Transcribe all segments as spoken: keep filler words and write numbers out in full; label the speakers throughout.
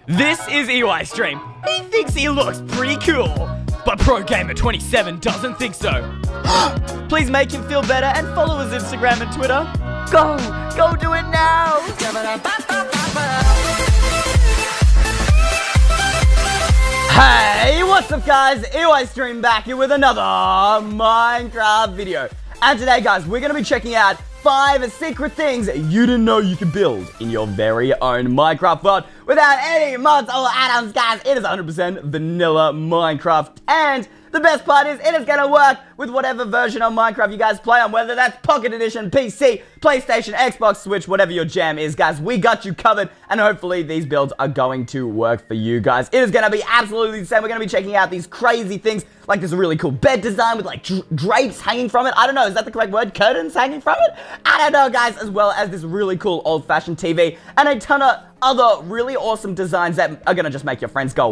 Speaker 1: This is E Y Stream. He thinks he looks pretty cool, but Pro Gamer twenty-seven doesn't think so. Please make him feel better and follow his Instagram and Twitter. Go! Go do it now! Hey, what's up guys? E Y Stream back here with another Minecraft video. And today guys, we're going to be checking out five secret things you didn't know you could build in your very own Minecraft world without any mods or add-ons, guys. It is one hundred percent vanilla Minecraft, and the best part is it is going to work with whatever version of Minecraft you guys play on, whether that's Pocket Edition, P C, PlayStation, Xbox, Switch, whatever your jam is, guys. We got you covered, and hopefully these builds are going to work for you guys. It is going to be absolutely insane. We're going to be checking out these crazy things, like this really cool bed design with like dra drapes hanging from it. I don't know, is that the correct word? Curtains hanging from it? I don't know, guys, as well as this really cool old-fashioned T V, and a ton of other really awesome designs that are gonna just make your friends go,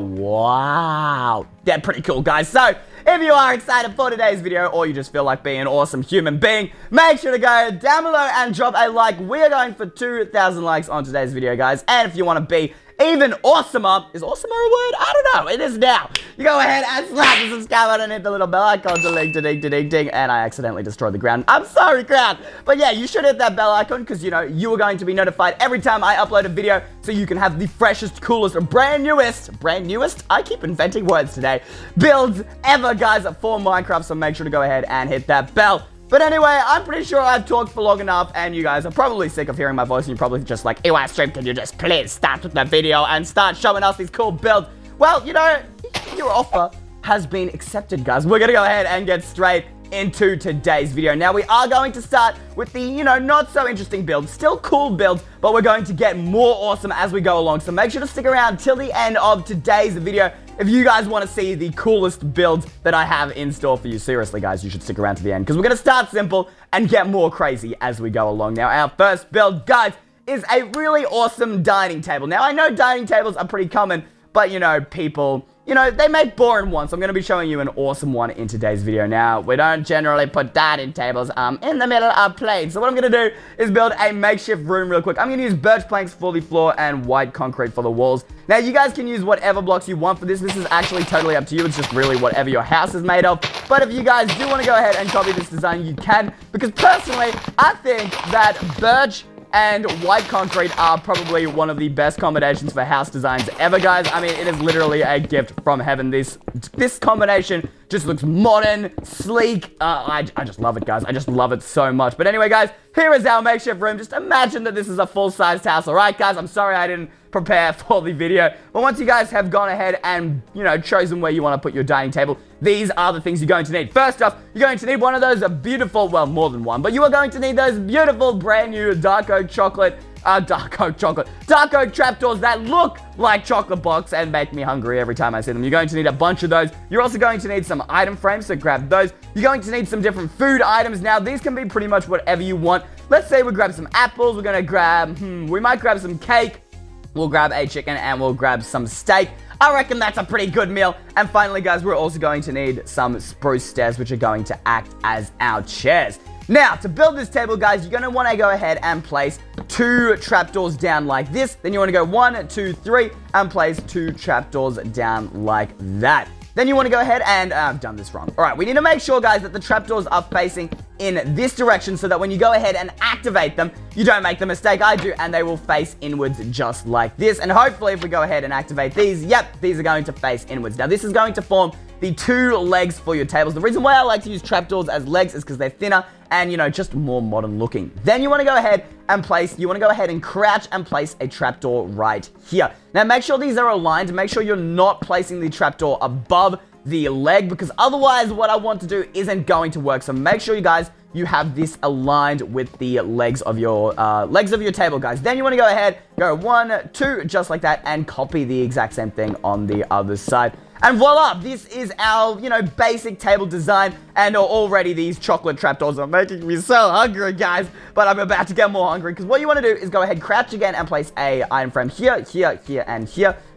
Speaker 1: wow. They're pretty cool, guys. So, if you are excited for today's video, or you just feel like being an awesome human being, make sure to go down below and drop a like. We are going for two thousand likes on today's video, guys. And if you want to be even awesomer, is awesomer a word? I don't know, it is now. You go ahead and slap the subscribe button and hit the little bell icon to link to ding to ding ding, and I accidentally destroyed the ground. I'm sorry, ground. But yeah, you should hit that bell icon because, you know, you are going to be notified every time I upload a video so you can have the freshest, coolest, brand newest, brand newest? I keep inventing words today. Builds ever, guys, for Minecraft, so make sure to go ahead and hit that bell. But anyway, I'm pretty sure I've talked for long enough, and you guys are probably sick of hearing my voice, and you're probably just like, E Y Stream, can you just please start with the video and start showing us these cool builds? Well, you know, your offer has been accepted, guys. We're gonna go ahead and get straight into today's video. Now, we are going to start with the, you know, not so interesting builds, still cool builds, but we're going to get more awesome as we go along. So make sure to stick around till the end of today's video if you guys want to see the coolest builds that I have in store for you. Seriously, guys, you should stick around to the end because we're going to start simple and get more crazy as we go along. Now, our first build, guys, is a really awesome dining table. Now, I know dining tables are pretty common, but, you know, people, you know, they make boring ones. So I'm going to be showing you an awesome one in today's video. Now, we don't generally put dining tables um, in the middle of plates. So what I'm going to do is build a makeshift room real quick. I'm going to use birch planks for the floor and white concrete for the walls. Now, you guys can use whatever blocks you want for this. This is actually totally up to you. It's just really whatever your house is made of. But if you guys do want to go ahead and copy this design, you can. Because personally, I think that birch and white concrete are probably one of the best combinations for house designs ever, guys. I mean, it is literally a gift from heaven. This this combination just looks modern, sleek. Uh, I, I just love it, guys. I just love it so much. But anyway, guys, here is our makeshift room. Just imagine that this is a full-sized house, all right, guys? I'm sorry I didn't prepare for the video. But once you guys have gone ahead and, you know, chosen where you want to put your dining table, these are the things you're going to need. First off, you're going to need one of those beautiful, well, more than one, but you are going to need those beautiful brand new dark oak chocolate, uh, dark oak chocolate, dark oak trapdoors that look like chocolate blocks and make me hungry every time I see them. You're going to need a bunch of those. You're also going to need some item frames, so grab those. You're going to need some different food items. Now, these can be pretty much whatever you want. Let's say we grab some apples. We're going to grab, hmm, we might grab some cake. We'll grab a chicken and we'll grab some steak. I reckon that's a pretty good meal. And finally, guys, we're also going to need some spruce stairs, which are going to act as our chairs. Now, to build this table, guys, you're going to want to go ahead and place two trapdoors down like this. Then you want to go one, two, three, and place two trapdoors down like that. Then you want to go ahead and, uh, I've done this wrong. All right, we need to make sure, guys, that the trapdoors are facing in this direction so that when you go ahead and activate them, you don't make the mistake I do, and they will face inwards just like this. And hopefully, if we go ahead and activate these, yep, these are going to face inwards. Now, this is going to form the two legs for your tables. The reason why I like to use trapdoors as legs is because they're thinner and, you know, just more modern looking. Then you want to go ahead and place, you want to go ahead and crouch and place a trapdoor right here. Now, make sure these are aligned. Make sure you're not placing the trapdoor above the leg, because otherwise what I want to do isn't going to work. So make sure you guys, you have this aligned with the legs of your uh, legs of your table, guys. Then you want to go ahead, go one, two, just like that, and copy the exact same thing on the other side. And voila, this is our, you know, basic table design, and already these chocolate trapdoors are making me so hungry, guys. But I'm about to get more hungry, because what you want to do is go ahead, crouch again, and place a item frame here, here, here, and here.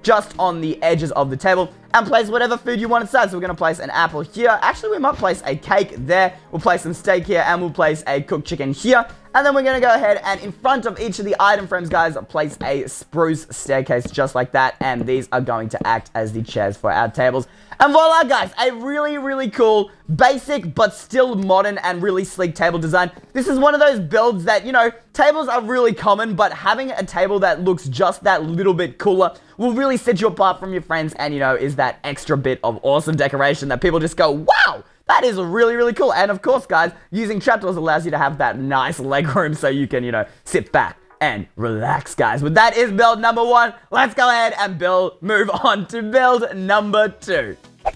Speaker 1: just on the edges of the table and place whatever food you want inside. So we're going to place an apple here. Actually, we might place a cake there. We'll place some steak here, and we'll place a cooked chicken here. And then we're going to go ahead and in front of each of the item frames, guys, place a spruce staircase just like that. And these are going to act as the chairs for our tables. And voila, guys, a really, really cool, basic, but still modern and really sleek table design. This is one of those builds that, you know, tables are really common, but having a table that looks just that little bit cooler will really set you apart from your friends and, you know, is that extra bit of awesome decoration that people just go, wow! That is really, really cool. And of course, guys, using trapdoors allows you to have that nice leg room so you can, you know, sit back and relax, guys. But that is build number one. Let's go ahead and build, move on to build number two.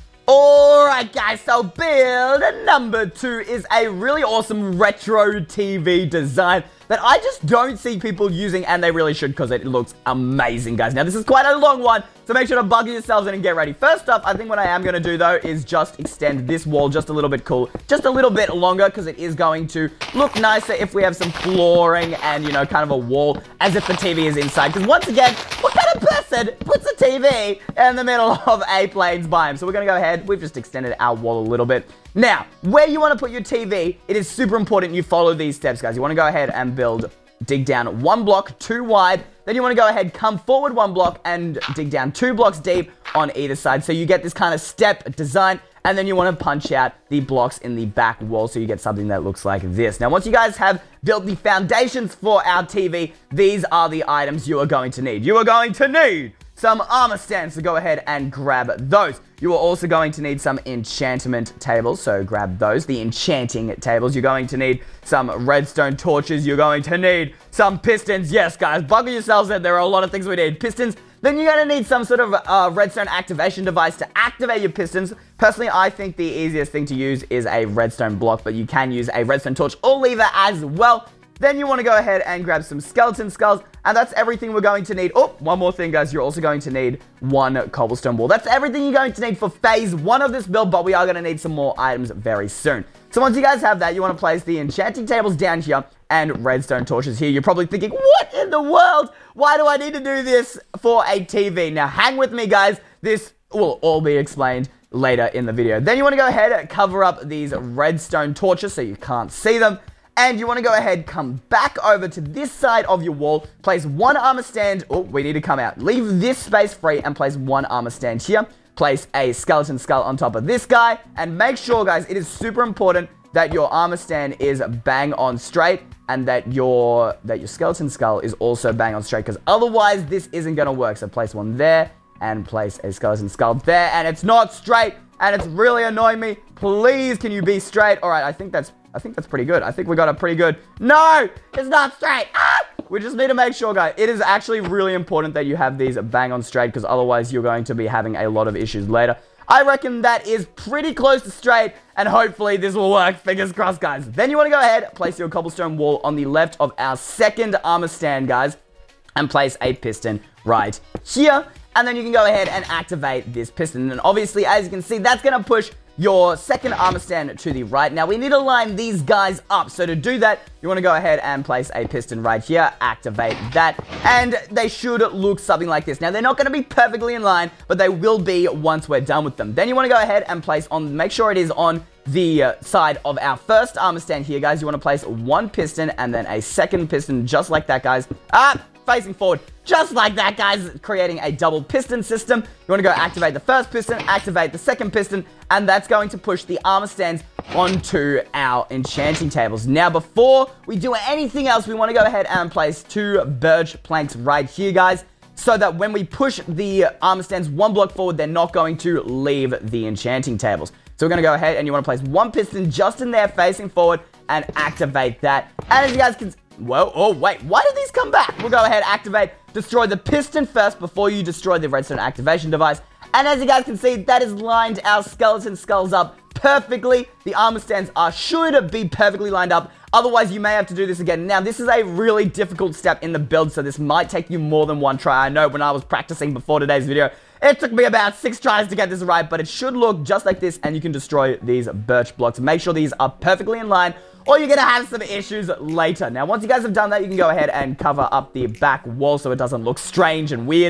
Speaker 1: Alright, guys, so build number two is a really awesome retro T V design that I just don't see people using, and they really should because it looks amazing, guys. Now, this is quite a long one, so make sure to buckle yourselves in and get ready. First up, I think what I am going to do, though, is just extend this wall just a little bit cool, just a little bit longer, because it is going to look nicer if we have some flooring and, you know, kind of a wall, as if the T V is inside. Because once again, what kind of person puts a T V in the middle of a plains biome? So we're going to go ahead, we've just extended our wall a little bit. Now, where you want to put your T V, it is super important you follow these steps, guys. You want to go ahead and build, dig down one block, two wide. Then you want to go ahead, come forward one block, and dig down two blocks deep on either side. So you get this kind of step design, and then you want to punch out the blocks in the back wall so you get something that looks like this. Now, once you guys have built the foundations for our T V, these are the items you are going to need. You are going to need some armor stands, so go ahead and grab those. You are also going to need some enchantment tables, so grab those. The enchanting tables. You're going to need some redstone torches. You're going to need some pistons. Yes, guys, buckle yourselves in. There are a lot of things we need. Pistons. Then you're going to need some sort of uh, redstone activation device to activate your pistons. Personally, I think the easiest thing to use is a redstone block, but you can use a redstone torch or lever as well. Then you want to go ahead and grab some skeleton skulls, and that's everything we're going to need. Oh, one more thing, guys. You're also going to need one cobblestone wall. That's everything you're going to need for phase one of this build, but we are going to need some more items very soon. So once you guys have that, you want to place the enchanting tables down here and redstone torches here. You're probably thinking, what in the world? Why do I need to do this for a T V? Now, hang with me, guys. This will all be explained later in the video. Then you want to go ahead and cover up these redstone torches so you can't see them. And you want to go ahead, come back over to this side of your wall, place one armor stand. Oh, we need to come out. Leave this space free and place one armor stand here. Place a skeleton skull on top of this guy. And make sure, guys, it is super important that your armor stand is bang on straight and that your, that your skeleton skull is also bang on straight, because otherwise this isn't going to work. So place one there and place a skeleton skull there. And it's not straight and it's really annoying me. Please, can you be straight? All right, I think that's I think that's pretty good. I think we got a pretty good... No! It's not straight! Ah! We just need to make sure, guys. It is actually really important that you have these bang on straight, because otherwise you're going to be having a lot of issues later. I reckon that is pretty close to straight, and hopefully this will work. Fingers crossed, guys. Then you want to go ahead, place your cobblestone wall on the left of our second armor stand, guys, and place a piston right here. And then you can go ahead and activate this piston. And obviously, as you can see, that's going to push your second armor stand to the right. Now, we need to line these guys up. So to do that, you want to go ahead and place a piston right here, activate that, and they should look something like this. Now, they're not going to be perfectly in line, but they will be once we're done with them. Then you want to go ahead and place on, make sure it is on the uh, side of our first armor stand here, guys. You want to place one piston and then a second piston, just like that, guys. Ah! Facing forward, just like that, guys, creating a double piston system. You want to go activate the first piston, activate the second piston, and that's going to push the armor stands onto our enchanting tables. Now, before we do anything else, we want to go ahead and place two birch planks right here, guys, so that when we push the armor stands one block forward, they're not going to leave the enchanting tables. So we're going to go ahead and you want to place one piston just in there facing forward and activate that. And as you guys can... Whoa, oh, wait, why did these come back? We'll go ahead, activate, destroy the piston first before you destroy the redstone activation device. And as you guys can see, that has lined our skeleton skulls up perfectly. The armor stands are should be perfectly lined up. Otherwise, you may have to do this again. Now, this is a really difficult step in the build, so this might take you more than one try. I know when I was practicing before today's video, it took me about six tries to get this right, but it should look just like this, and you can destroy these birch blocks. Make sure these are perfectly in line, or you're going to have some issues later. Now, once you guys have done that, you can go ahead and cover up the back wall so it doesn't look strange and weird.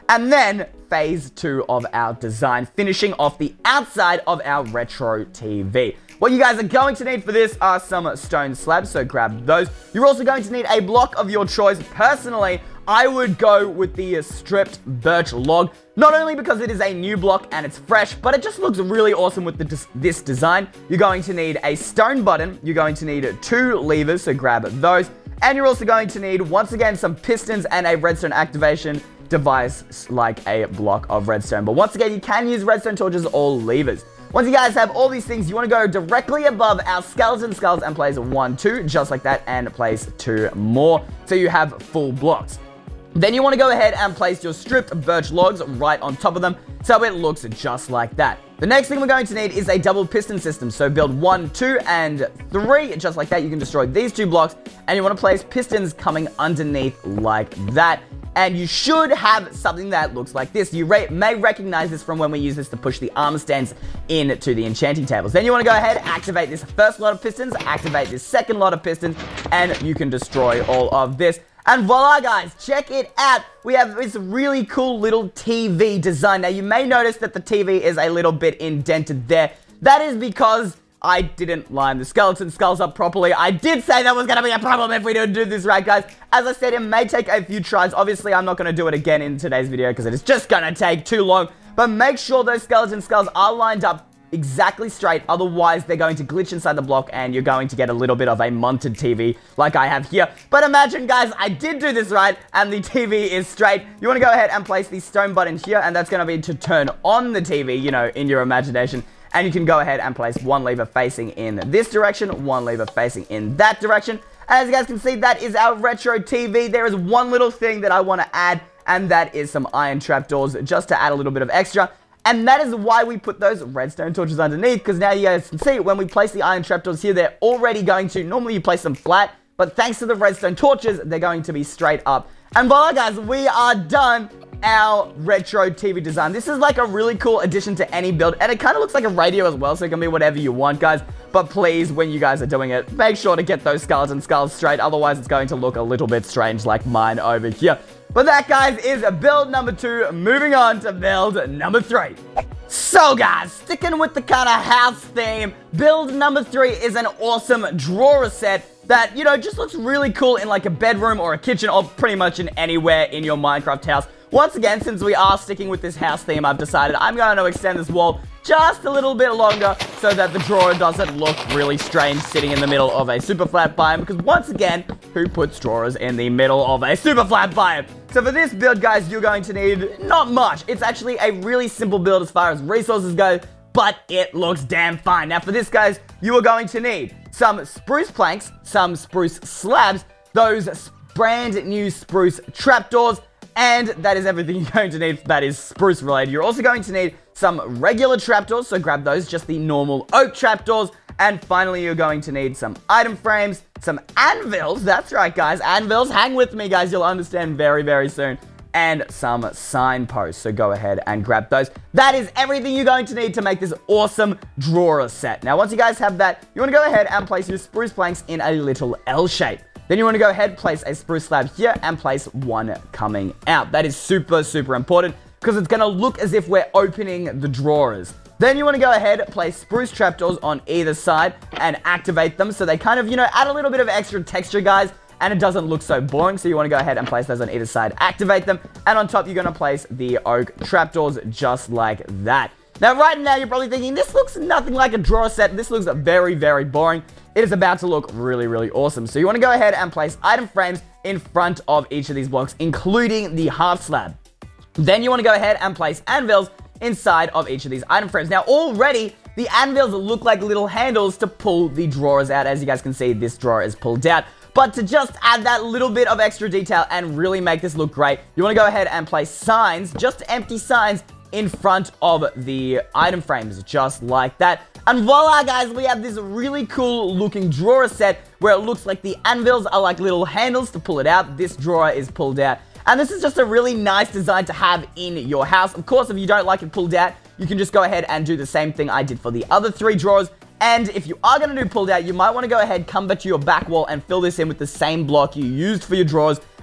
Speaker 1: And then phase two of our design, finishing off the outside of our retro T V. What you guys are going to need for this are some stone slabs, so grab those. You're also going to need a block of your choice. Personally, I would go with the stripped birch log, not only because it is a new block and it's fresh, but it just looks really awesome with the, this design. You're going to need a stone button. You're going to need two levers, so grab those. And you're also going to need, once again, some pistons and a redstone activation device like a block of redstone. But once again, you can use redstone torches or levers. Once you guys have all these things, you want to go directly above our skeleton skulls and place one, two, just like that, and place two more, so you have full blocks. Then you want to go ahead and place your stripped birch logs right on top of them, so it looks just like that. The next thing we're going to need is a double piston system, so build one, two, and three, just like that. You can destroy these two blocks, and you want to place pistons coming underneath like that. And you should have something that looks like this. You may recognize this from when we use this to push the armor stands into the enchanting tables. Then you want to go ahead, activate this first lot of pistons, activate this second lot of pistons, and you can destroy all of this. And voila, guys, check it out. We have this really cool little T V design. Now, you may notice that the T V is a little bit indented there. That is because I didn't line the skeleton skulls up properly. I did say that was going to be a problem if we didn't do this right, guys. As I said, it may take a few tries. Obviously, I'm not going to do it again in today's video because it is just going to take too long. But make sure those skeleton skulls are lined up exactly straight. Otherwise, they're going to glitch inside the block and you're going to get a little bit of a munted T V like I have here. But imagine, guys, I did do this right and the T V is straight. You want to go ahead and place the stone button here, and that's going to be to turn on the T V, you know, in your imagination. And you can go ahead and place one lever facing in this direction, one lever facing in that direction. As you guys can see, that is our retro T V. There is one little thing that I want to add, and that is some iron trapdoors, just to add a little bit of extra. And that is why we put those redstone torches underneath, because now you guys can see when we place the iron trapdoors here, they're already going to, normally you place them flat, but thanks to the redstone torches, they're going to be straight up. And voila, guys, we are done our retro T V design. This is like a really cool addition to any build, and it kind of looks like a radio as well, so it can be whatever you want, guys. But please, when you guys are doing it, make sure to get those skeleton skulls straight, otherwise it's going to look a little bit strange like mine over here. But that, guys, is build number two. Moving on to build number three. So, guys, sticking with the kind of house theme, build number three is an awesome drawer set that, you know, just looks really cool in like a bedroom or a kitchen or pretty much in anywhere in your Minecraft house. Once again, since we are sticking with this house theme, I've decided I'm going to extend this wall just a little bit longer so that the drawer doesn't look really strange sitting in the middle of a super flat biome, because once again, who puts drawers in the middle of a super flat biome? So for this build, guys, you're going to need not much. It's actually a really simple build as far as resources go, but it looks damn fine. Now for this, guys, you are going to need some spruce planks, some spruce slabs, those brand new spruce trapdoors, and that is everything you're going to need that is spruce related. You're also going to need some regular trapdoors, so grab those, just the normal oak trapdoors. And finally, you're going to need some item frames, some anvils, that's right, guys, anvils, hang with me, guys, you'll understand very, very soon, and some signposts, so go ahead and grab those. That is everything you're going to need to make this awesome drawer set. Now, once you guys have that, you want to go ahead and place your spruce planks in a little L shape. Then you want to go ahead, place a spruce slab here, and place one coming out. That is super, super important, because it's going to look as if we're opening the drawers. Then you want to go ahead, place spruce trapdoors on either side, and activate them, so they kind of, you know, add a little bit of extra texture, guys, and it doesn't look so boring. So you want to go ahead and place those on either side, activate them, and on top, you're going to place the oak trapdoors just like that. Now, right now, you're probably thinking, this looks nothing like a drawer set. This looks very, very boring. It is about to look really, really awesome. So you want to go ahead and place item frames in front of each of these blocks, including the half slab. Then you want to go ahead and place anvils inside of each of these item frames. Now, already, the anvils look like little handles to pull the drawers out. As you guys can see, this drawer is pulled out. But to just add that little bit of extra detail and really make this look great, you want to go ahead and place signs, just empty signs, in front of the item frames, just like that. And voila, guys, we have this really cool looking drawer set where it looks like the anvils are like little handles to pull it out. This drawer is pulled out. And this is just a really nice design to have in your house. Of course, if you don't like it pulled out, you can just go ahead and do the same thing I did for the other three drawers. And if you are going to do pulled out, you might want to go ahead, come back to your back wall and fill this in with the same block you used for your drawers.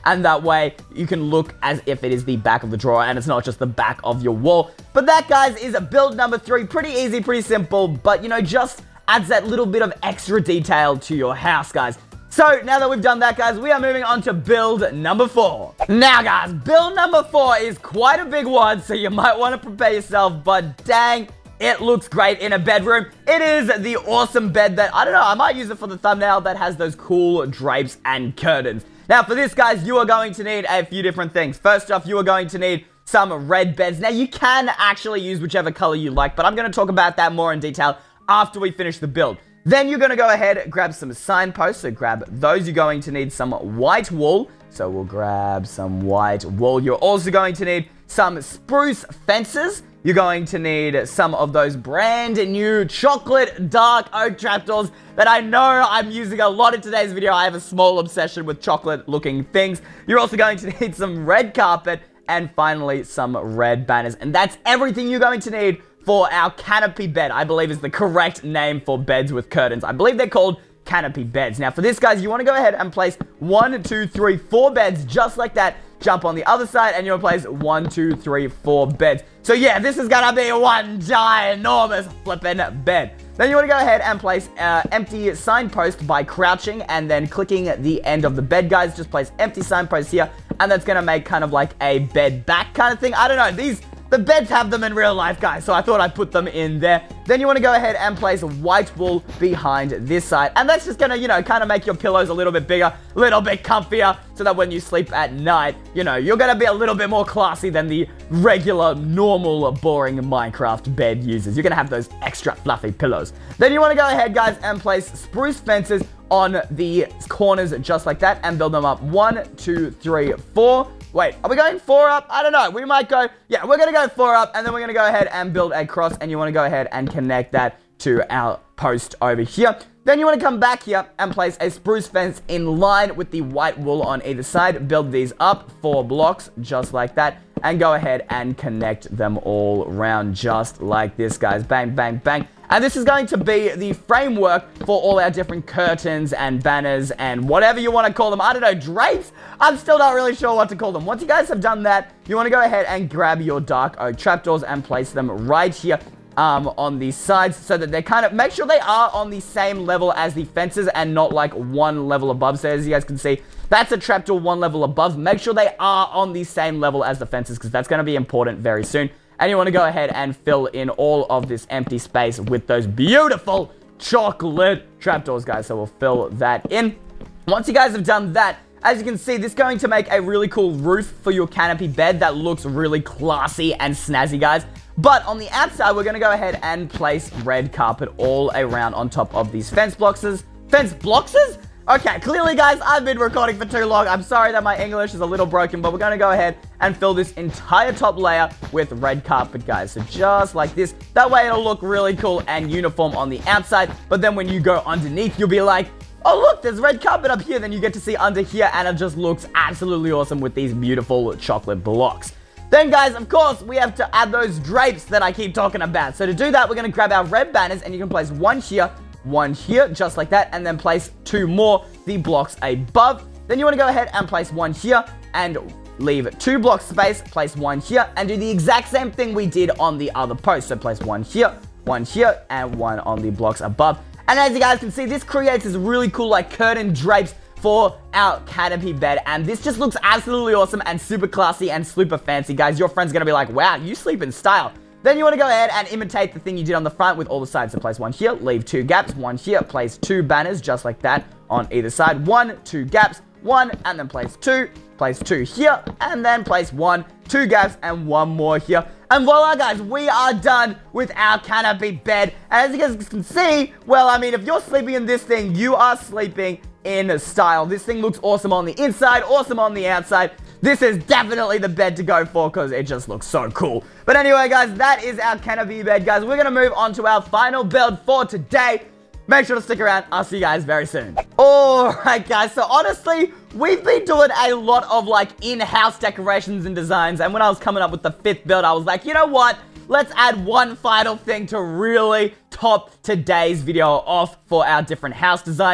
Speaker 1: and that way you can look as if it is the back of the drawer and it's not just the back of your wall. But that, guys, is build number three. Pretty easy, pretty simple, but, you know, just adds that little bit of extra detail to your house, guys. So, now that we've done that, guys, we are moving on to build number four. Now, guys, build number four is quite a big one, so you might want to prepare yourself, but dang, it looks great in a bedroom. It is the awesome bed that, I don't know, I might use it for the thumbnail, that has those cool drapes and curtains. Now, for this, guys, you are going to need a few different things. First off, you are going to need some red beds. Now, you can actually use whichever color you like, but I'm going to talk about that more in detail after we finish the build. Then you're going to go ahead, grab some signposts, so grab those. You're going to need some white wool, so we'll grab some white wool. You're also going to need some spruce fences. You're going to need some of those brand new chocolate dark oak trapdoors that I know I'm using a lot in today's video. I have a small obsession with chocolate looking things. You're also going to need some red carpet and finally some red banners. And that's everything you're going to need for our canopy bed. I believe is the correct name for beds with curtains. I believe they're called canopy beds. Now for this, guys, you want to go ahead and place one, two, three, four beds just like that. Jump on the other side and you'll place one, two, three, four beds. So yeah, this is gonna be one ginormous flippin' bed. Then you want to go ahead and place uh, empty signpost by crouching and then clicking the end of the bed, guys. Just place empty signpost here, and that's gonna make kind of like a bed back kind of thing. I don't know, these the beds have them in real life, guys, so I thought I'd put them in there. Then you want to go ahead and place white wool behind this side. And that's just going to, you know, kind of make your pillows a little bit bigger, a little bit comfier, so that when you sleep at night, you know, you're going to be a little bit more classy than the regular, normal, boring Minecraft bed users. You're going to have those extra fluffy pillows. Then you want to go ahead, guys, and place spruce fences on the corners just like that and build them up. One, two, three, four. Wait, are we going four up? I don't know. We might go, yeah, we're going to go four up, and then we're going to go ahead and build a cross, and you want to go ahead and connect that to our post over here. Then you want to come back here and place a spruce fence in line with the white wool on either side. Build these up four blocks just like that, and go ahead and connect them all around just like this, guys. Bang, bang, bang. And this is going to be the framework for all our different curtains and banners and whatever you want to call them. I don't know, drapes? I'm still not really sure what to call them. Once you guys have done that, you want to go ahead and grab your dark oak trapdoors and place them right here um, on the sides so that they kind of, make sure they are on the same level as the fences and not like one level above. So as you guys can see, that's a trapdoor one level above. Make sure they are on the same level as the fences because that's going to be important very soon. And you want to go ahead and fill in all of this empty space with those beautiful chocolate trapdoors, guys. So we'll fill that in. Once you guys have done that, as you can see, this is going to make a really cool roof for your canopy bed that looks really classy and snazzy, guys. But on the outside, we're going to go ahead and place red carpet all around on top of these fence boxes. Fence boxes? Okay, clearly, guys, I've been recording for too long. I'm sorry that my English is a little broken, but we're going to go ahead and fill this entire top layer with red carpet, guys. So just like this. That way, it'll look really cool and uniform on the outside. But then when you go underneath, you'll be like, oh, look, there's red carpet up here. Then you get to see under here, and it just looks absolutely awesome with these beautiful chocolate blocks. Then, guys, of course, we have to add those drapes that I keep talking about. So to do that, we're going to grab our red banners, and you can place one here, one here, just like that, and then place two more, the blocks above. Then you want to go ahead and place one here, and leave two blocks space, place one here, and do the exact same thing we did on the other post. So place one here, one here, and one on the blocks above. And as you guys can see, this creates this really cool, like, curtain drapes for our canopy bed, and this just looks absolutely awesome and super classy and super fancy, guys. Your friend's gonna be like, wow, you sleep in style. Then you want to go ahead and imitate the thing you did on the front with all the sides. So place one here, leave two gaps, one here, place two banners just like that on either side. One, two gaps, one, and then place two, place two here, and then place one, two gaps, and one more here. And voila, guys, we are done with our canopy bed. And as you guys can see, well, I mean, if you're sleeping in this thing, you are sleeping in style. This thing looks awesome on the inside, awesome on the outside. This is definitely the bed to go for because it just looks so cool. But anyway, guys, that is our canopy bed, guys. We're going to move on to our final build for today. Make sure to stick around. I'll see you guys very soon. Alright, guys. So, honestly, we've been doing a lot of, like, in-house decorations and designs. And when I was coming up with the fifth build, I was like, you know what? Let's add one final thing to really top today's video off for our different house designs.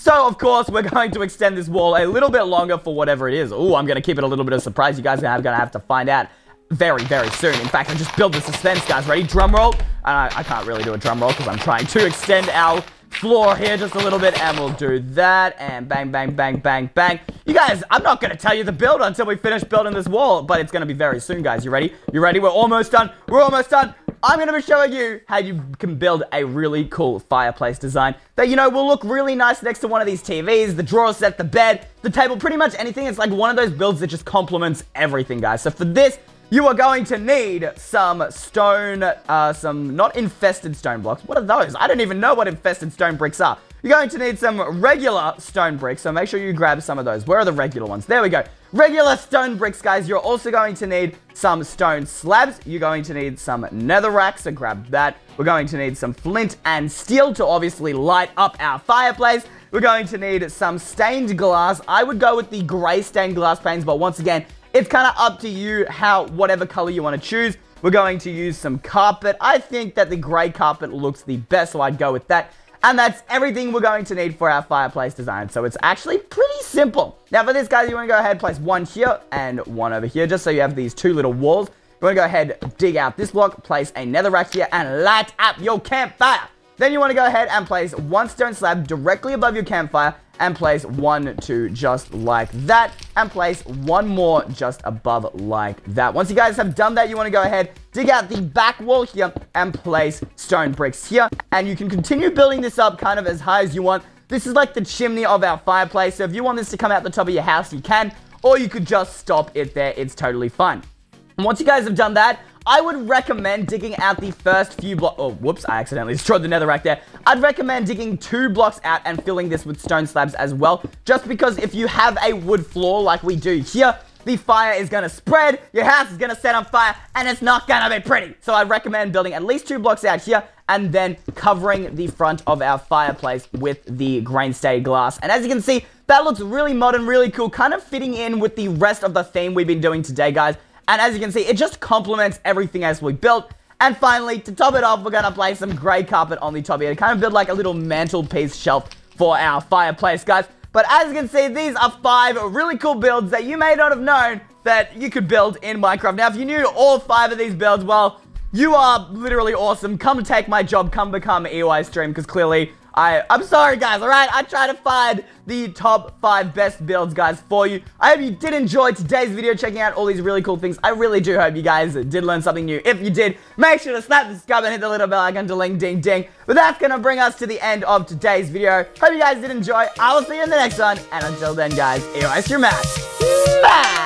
Speaker 1: So, of course, we're going to extend this wall a little bit longer for whatever it is. Ooh, I'm going to keep it a little bit of a surprise. You guys are going to have to find out very, very soon. In fact, I just built the suspense, guys. Ready? Drum roll. And I, I can't really do a drum roll because I'm trying to extend our floor here just a little bit, and we'll do that, and bang, bang, bang, bang, bang. You guys, I'm not going to tell you the build until we finish building this wall, but it's going to be very soon, guys. You ready? You ready? We're almost done. We're almost done. I'm going to be showing you how you can build a really cool fireplace design that, you know, will look really nice next to one of these T Vs, the drawer set, the bed, the table, pretty much anything. It's like one of those builds that just complements everything, guys. So for this, you are going to need some stone, uh, some not infested stone blocks. What are those? I don't even know what infested stone bricks are. You're going to need some regular stone bricks, so make sure you grab some of those. Where are the regular ones? There we go. Regular stone bricks, guys. You're also going to need some stone slabs. You're going to need some netherrack, so grab that. We're going to need some flint and steel to obviously light up our fireplace. We're going to need some stained glass. I would go with the gray stained glass panes, but once again, it's kind of up to you how, whatever color you want to choose. We're going to use some carpet. I think that the gray carpet looks the best, so I'd go with that. And that's everything we're going to need for our fireplace design. So it's actually pretty simple. Now for this, guys, you want to go ahead and place one here and one over here, just so you have these two little walls. You want to go ahead, dig out this block, place a netherrack here, and light up your campfire. Then you want to go ahead and place one stone slab directly above your campfire, and place one, two, just like that, and place one more just above like that. Once you guys have done that, you want to go ahead, dig out the back wall here, and place stone bricks here, and you can continue building this up kind of as high as you want. This is like the chimney of our fireplace, so if you want this to come out the top of your house, you can, or you could just stop it there. It's totally fine. And once you guys have done that, I would recommend digging out the first few blocks. Oh, whoops, I accidentally destroyed the netherrack there. I'd recommend digging two blocks out and filling this with stone slabs as well. Just because if you have a wood floor like we do here, the fire is going to spread, your house is going to set on fire, and it's not going to be pretty. So I'd recommend building at least two blocks out here, and then covering the front of our fireplace with the grain stained glass. And as you can see, that looks really modern, really cool, kind of fitting in with the rest of the theme we've been doing today, guys. And as you can see, it just complements everything else we built. And finally, to top it off, we're going to place some gray carpet on the top here to kind of build like a little mantelpiece shelf for our fireplace, guys. But as you can see, these are five really cool builds that you may not have known that you could build in Minecraft. Now, if you knew all five of these builds, well, you are literally awesome. Come take my job. Come become E Y Stream, because clearly I, I'm sorry, guys, all right? I try to find the top five best builds, guys, for you. I hope you did enjoy today's video, checking out all these really cool things. I really do hope you guys did learn something new. If you did, make sure to slap the subscribe and hit the little bell icon to ding, ding, ding. But that's going to bring us to the end of today's video. Hope you guys did enjoy. I will see you in the next one. And until then, guys, E Y Stream out. Bye!